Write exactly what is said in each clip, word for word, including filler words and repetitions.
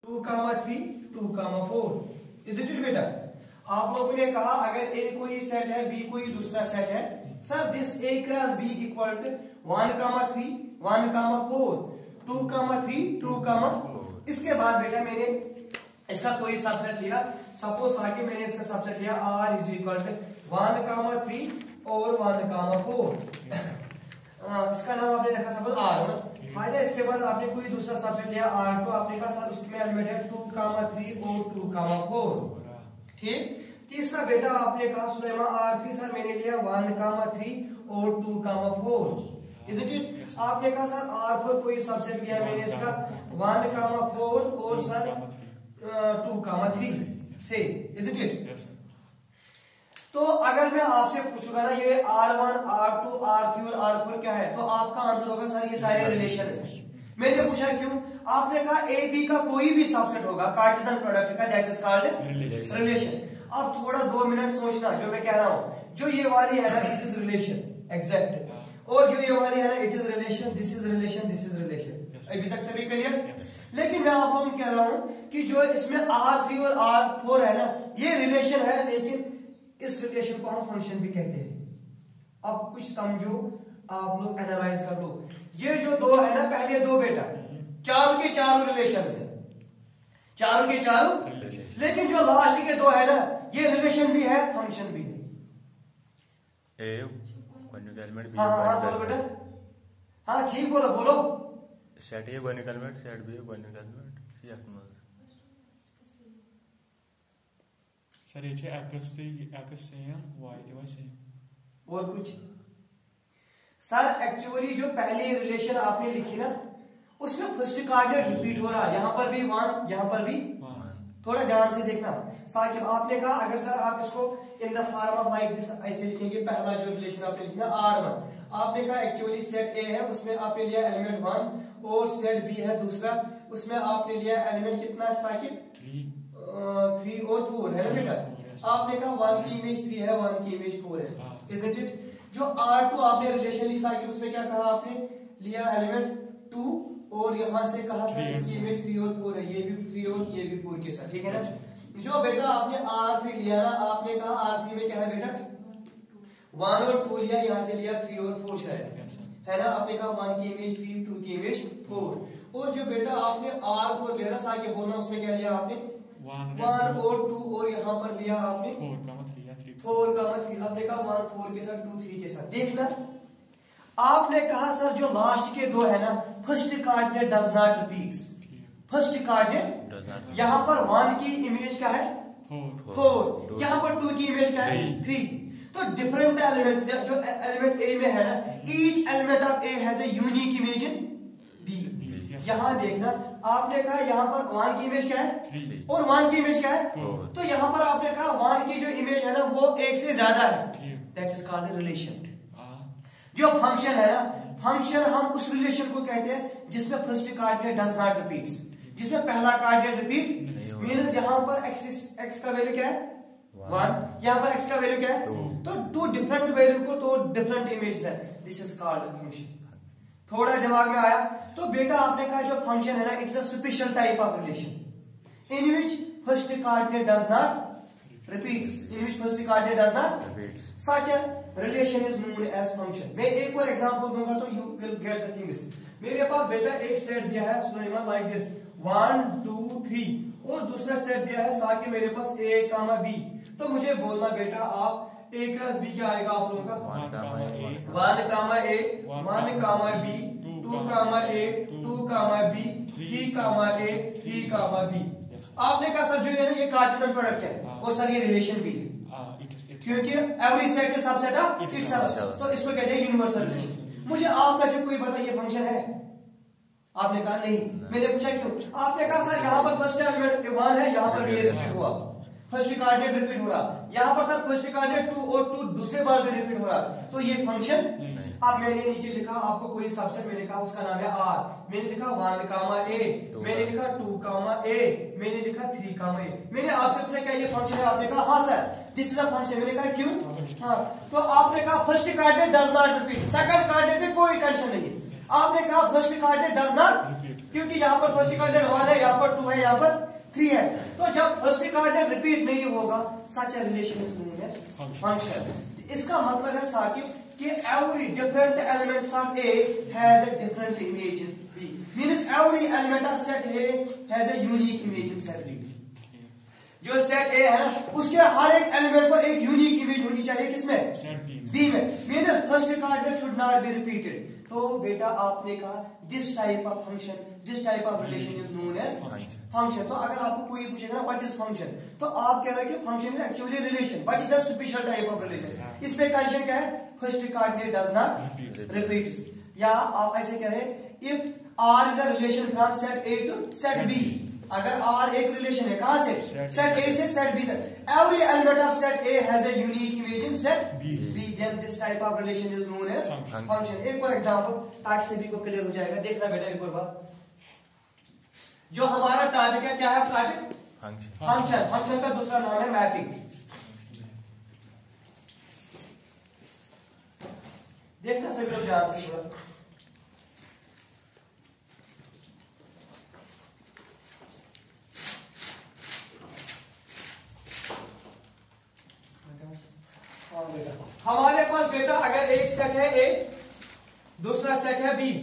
To comma three, two comma four. Is it it बेटा? आप लोगों ने कहा अगर ए कोई सेट है, बी कोई दूसरा सेट है, sir this A cross B equal to one comma three, one comma four, two comma three, two comma. इसके बाद बेटा मैंने इसका कोई सबसेट लिया, सपोज आके मैंने इसका सबसेट लिया R is equal to one comma three और वन कामा फोर। इसका नाम आपने रखा सपोज आर फायदा। इसके बाद आपने कोई दूसरा सबसेट लिया आर टू, आपने कहा सर उसमें एलिमेंट है टू कामा थ्री और टू कामा फोर। ठीक। तीसरा बेटा आपने कहा सुलेमा आर थ्री, सर मैंने लिया वन कामा थ्री और two comma four. Is it it? आपने कहा सर आर फोर कोई सबसेट लिया मैंने इसका वन कामा फोर और सर टू कामा थ्री से। Is it it? तो अगर मैं आपसे पूछूंगा ना ये R one, R two, R three और आर फोर क्या है, तो आपका आंसर होगा सर ये सारे रिलेशन है। मैंने पूछा क्यों? आपने कहा ए बी का कोई भी सबसेट होगा कार्टेशियन प्रोडक्ट का, दैट इज कॉल्ड रिलेशन। अब थोड़ा दो मिनट सोचना जो मैं कह रहा हूं, जो ये वाली है ना इट इज रिलेशन एग्जैक्ट, और जो ये वाली है ना it is relation, this is relation, this is relation. अभी तक सभी क्लियर? लेकिन मैं आप लोगों को कह रहा हूं कि जो इसमें आर थ्री और आर फोर है ना ये रिलेशन है, लेकिन इस रिलेशन को हम फंक्शन भी कहते हैं। अब कुछ समझो, आप लोग एनालाइज कर लो। ये जो दो है ना पहले दो बेटा चारों के चारों रिलेशन है, चारों के चारों, लेकिन जो लास्ट के दो है ना ये रिलेशन भी है फंक्शन भी है। A conjugate element B. हाँ हाँ बोलो बेटा, हाँ ठीक बोलो बोलो। Set A conjugate element, set B conjugate element, C X sir ये छे एक्स ते एक्स सेम, वाई ते वाई सेम। और कुछ सर एक्चुअली जो पहली रिलेशन आपने लिखी ना उसमें फर्स्ट कोऑर्डिनेट रिपीट हो रहा है, यहां पर भी वन, यहां पर भी वन। थोड़ा ध्यान से देखना साकिब। आपने कहा अगर सर आप इसको in the form of like this ऐसे लिखेंगे, पहला जो रिलेशन आपने लिखा आर वन, आपने कहा एक्चुअली सेट ए है उसमें आपने लिया एलिमेंट वन, और सेट बी है दूसरा उसमें आपने लिया एलिमेंट कितना साकिब? थ्री और फोर है ना बेटा। आपने कहा वन की इमेज थ्री है, वन की इमेज फोर है। Isn't it? जो आर टू आपने रिलेशन ली साकिब उसमें क्या कहा आपने? लिया एलिमेंट टू और यहां से कहा सर इसकी इमेज थ्री और फोर है, ये भी थ्री और ये भी फोर के साथ। ठीक है ना? जो बेटा आपने आर थ्री लिया ना, आपने कहा आर थ्री में क्या है बेटा? वन और टू लिया, यहां से लिया थ्री और फोर शायद है ना। आपने कहा वन की इमेज थ्री, टू की इमेज फोर। और जो बेटा आपने आर फोर लिया ना साकिब बोलना उसमें क्या लिया आपने? वन और टू, और यहाँ पर लिया आपने फोर का थ्री। आपने कहा वन फोर के साथ, टू थ्री के साथ। देखना आपने कहा सर जो लास्ट के दो है ना first coordinate does not repeats, first coordinate यहाँ पर वन की इमेज क्या है? फोर। यहाँ पर टू की इमेज क्या है? थ्री। तो डिफरेंट एलिमेंट्स जो एलिमेंट ए में है ना, each element of A has a unique image in B. यहां देखना आपने कहा यहाँ पर वन की इमेज क्या है और वन की इमेज क्या है? तो यहाँ पर आपने कहा वन की जो इमेज है ना वो एक से ज्यादा है, दैट इज कॉल्ड रिलेशन। जो फंक्शन है ना, फंक्शन हम उस रिलेशन को कहते हैं जिसमें first coordinate does not repeats, जिसमें पहला कोऑर्डिनेट रिपीट मींस यहाँ पर एक्स एक्स का वैल्यू क्या है? वन। यहाँ पर एक्स का वैल्यू क्या है? तो टू डिफरेंट वैल्यू को तो डिफरेंट इमेज है, दिस इज कॉल्ड फंक्शन। थोड़ा दिमाग में आया? तो बेटा आपने कहा जो फंक्शन है ना it's a special type of relation in which first coordinate does not repeats, in which first coordinate does not repeats. Such a relation is known as function. मैं एक और एग्जांपल दूंगा तो you will get the things. मेरे पास बेटा एक set दिया है Suleman like this one two three, और दूसरा सेट दिया है साथ मेरे पास a कामा b। तो मुझे बोलना बेटा आप a क्रॉस b क्या आएगा आप लोगों का? One comma a, one comma b, two comma a, two comma b, three comma a, three comma b। आपने कहा सर जो है ना ये कार्टेशियन प्रोडक्ट है और सर ये रिलेशन भी है क्योंकि every set is subset of itself, तो इसको कहते हैं यूनिवर्सल रिलेशन। मुझे आप में से कोई बता ये फंक्शन है? आपने कहा नहीं। मैंने पूछा क्यों? आपने कहा सर यहाँ पर फर्स्ट एलिमेंट वन है, यहाँ पर ये रिपीट हुआ, फर्स्ट कोऑर्डिनेट रिपीट हो रहा, यहाँ पर सर फर्स्ट कोऑर्डिनेट टू और टू दूसरे बार भी रिपीट हो रहा, तो ये फंक्शन। अब मैंने नीचे लिखा आपको कोई सबसेट, मैंने कहा उसका नाम है आर, मैंने लिखा वन कामा ए, मैंने लिखा टू कामा ए, मैंने लिखा थ्री कामा ए। मैंने आपसे पूछा क्या ये फंक्शन है? आपने कहा हाँ sir this is a function. मैंने कहा क्यों? हाँ, तो आपने कहा first coordinate does not repeat, second coordinate में कोई कंडीशन नहीं। आपने कहा फर्स्ट कोऑर्डिनेट डज नॉट, क्योंकि यहाँ पर फर्स्ट कोऑर्डिनेट वन है, यहाँ पर टू है, यहाँ पर थ्री है। तो जब फर्स्ट कोऑर्डिनेट रिपीट नहीं होगा, such a relation is known as function. इसका मतलब है साकिब कि every different elements of A has a different image in B. Means every element of set A has a unique image in set B. जो set A है ना, उसके हर एक element को एक यूनिक इमेज होनी चाहिए किसमें? B में। Means first coordinate should not be repeated. तो बेटा आपने कहा this type of function, this type of relation is known as function. तो अगर आपको कोई पूछेगा ना व्हाट इज फंक्शन, तो आप कह रहे हैं कि function is actually relation, but is a special type of relation. इस पे कंडीशन क्या है? First coordinate does not repeats. या आप ऐसे कह रहे हैं if R is a relation from set A to set B। अगर R एक रिलेशन है कहां से? सेट A से सेट B तक। Every element of set A has a unique image in set B, then this type of relation is known as function। एक और एग्जांपल ताकि सभी को क्लियर हो जाएगा, देखना बेटा एक और बात। जो हमारा टॉपिक है, क्या है टॉपिक? फंक्शन। फंक्शन का दूसरा नाम है मैपिंग। देखना सभी लोग ध्यान से थोड़ा। हमारे पास बेटा अगर एक सेट है A, दूसरा सेट है B।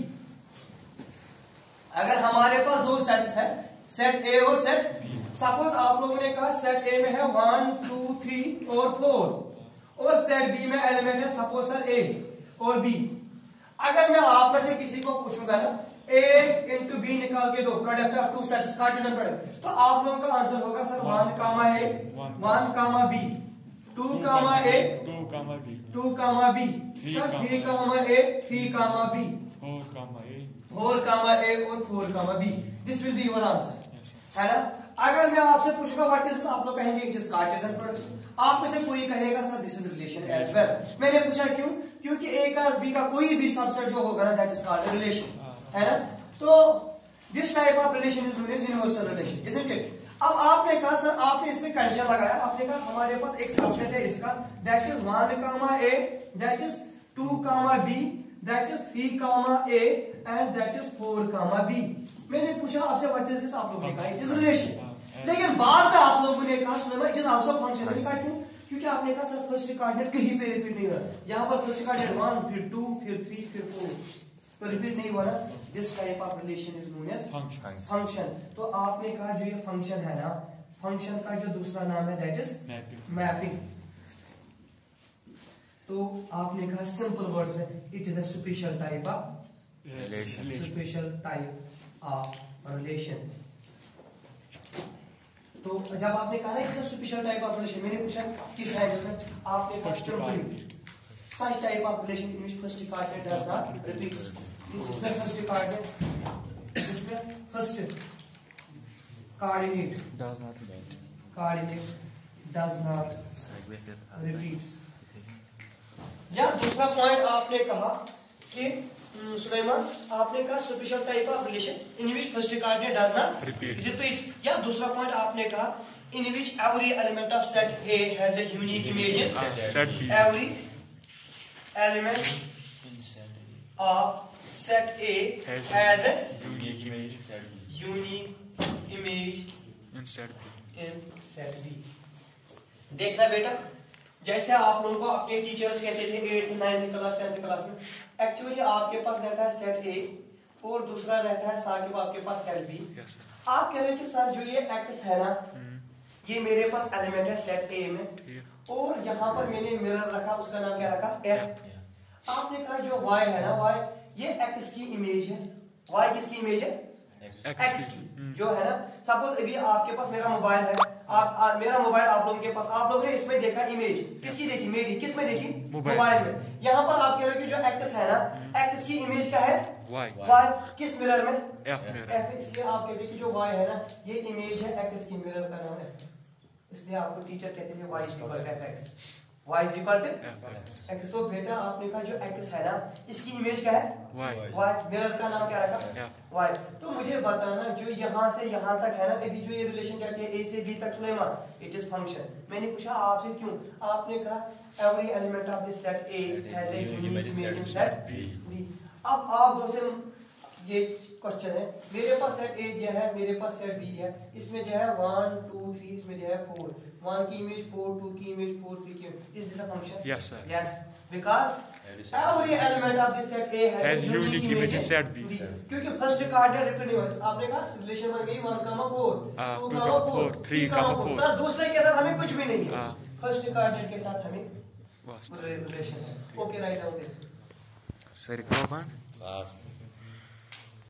अगर हमारे पास दो सेट्स है, सेट A और सेट B। सपोज आप लोगों ने कहा सेट A में है वन टू थ्री और फोर, और सेट B में एलिमेंट है सपोज सर A और B। अगर मैं आप में से किसी को पूछूंगा ना A इंटू बी निकाल के दो, product of two sets, cartesian product, तो आप लोगों का आंसर होगा sir one comma A, one comma B, two comma A, two comma B, two comma B, sir three comma A, three comma B, four comma A, four comma A और four comma B। This will be your answer, है ना। अगर मैं आपसे पूछूंगा what is, आप लोग कहेंगे इट इज कार्टेशियन प्रोडक्ट। आप में से कोई कहेगा sir this is relation as well. मैंने पूछा क्यों? क्योंकि A का B का कोई भी सबसेट जो होगा ना दैट इज कॉल्ड रिलेशन, है ना। तो this type of relation is known as universal relation, isn't it. अब आपने कहा सर, आपने इसमें कंडीशन लगाया, आपने कहा हमारे पास एक सबसेट है इसका that is one comma A, that is two comma B, that is three comma A and that is four comma B। मैंने पूछा आपसे व्हाट इज दिस, आप लोगों ने कहा इट इज रिलेशन। लेकिन बाद में आप लोगों ने कहा सुनो इट इज आल्सो फंक्शन। मैंने कहा क्यों? क्योंकि आपने कहा सर फर्स्ट कोऑर्डिनेट कहीं पे रिपीट नहीं हो रहा, यहाँ पर फर्स्ट कोऑर्डिनेट वन, फिर टू, फिर थ्री, फिर फोर, तो रिपीट नहीं हुआ ना। This type of relation is known as function. तो आपने कहा जो ये फंक्शन है ना, फंक्शन का जो दूसरा नाम है दैट इज मैपिंग। तो आपने कहा सिंपल वर्ड्स में it is a special type of relation, special type of relation. तो जब आपने कहा ना it's a special type of relation, मैंने पूछा किस एंगल में, आपने कहा simply such type of relation in which first coordinate does not repeats। जिसमें first coordinate, जिसमें first coordinate does not repeat, coordinate does not repeats। या दूसरा पॉइंट आपने कहा कि सुलेमान, आपने कहा special type of relation in which first coordinate does not repeats. या दूसरा पॉइंट आपने कहा in which every element of set A has a unique image in set B, every element of set A has a unique image unique image in set B। in set B। देखना बेटा, जैसे आप लोगों को अपने teachers कहते थे eighth ninth class tenth class में, एक्चुअली आपके पास रहता है सेट A और दूसरा रहता है साकिब आपके पास सेट B। yes, आप कह रहे हैं कि सर जो ये एक्स है ना, ये मेरे पास एलिमेंट है सेट A में, और यहाँ पर मैंने मिरर रखा, उसका नाम क्या रखा? F। आपने कहा जो Y है ना, Y ये X की इमेज है। Y किसकी इमेज है? X की। जो है ना, सपोज अभी आपके पास मेरा मोबाइल है, आप आ, मेरा मोबाइल आप लोगों के पास, आप लोगों ने इसमें देखा इमेज, किसकी देखी? मेरी। किस में देखी? मोबाइल में। यहाँ पर आप कह रहे हो कि जो X है ना, X की इमेज क्या है? Y। Y किस मिरर में? F mirror. F। इसलिए आप कहते हैं कि जो Y है ना, ये इमेज है X की, मिरर का नाम है। इसलिए आपको टीचर कहते थे y is equal to fx, y is equal to x। तो बेटा आपने कहा जो x है ना, इसकी इमेज क्या है? y। y मिरर का नाम क्या रखा? y। तो मुझे बताना जो यहाँ से यहाँ तक है ना, अभी जो ये रिलेशन कहते हैं a से b तक, सुलेमान इट इज फंक्शन। मैंने पूछा आपसे क्यों, आपने कहा every element of this set A has a unique image in set B। अब आप दो से ये क्वेश्चन है, मेरे पास सेट ए दिया है, मेरे पास सेट बी दिया है, इसमें जो है वन टू थ्री, इसमें जो है फोर, वन की इमेज फोर, टू की इमेज फोर, थ्री की is this a function? Yes, sir. Yes, because every element of this set A has, Has a unique unique image image in in set B. B. क्योंकि first cardinal repeat नहीं हुआ, आपने कहा relation बन गई one comma four, हाँ, two two comma comma four, four, three three comma comma four, four. सर दूसरे के साथ हमें कुछ भी नहीं है, हाँ। फर्स्ट कार्डिनल के साथ हमें बस रिलेशन है। Okay, write down this sir करो बंद।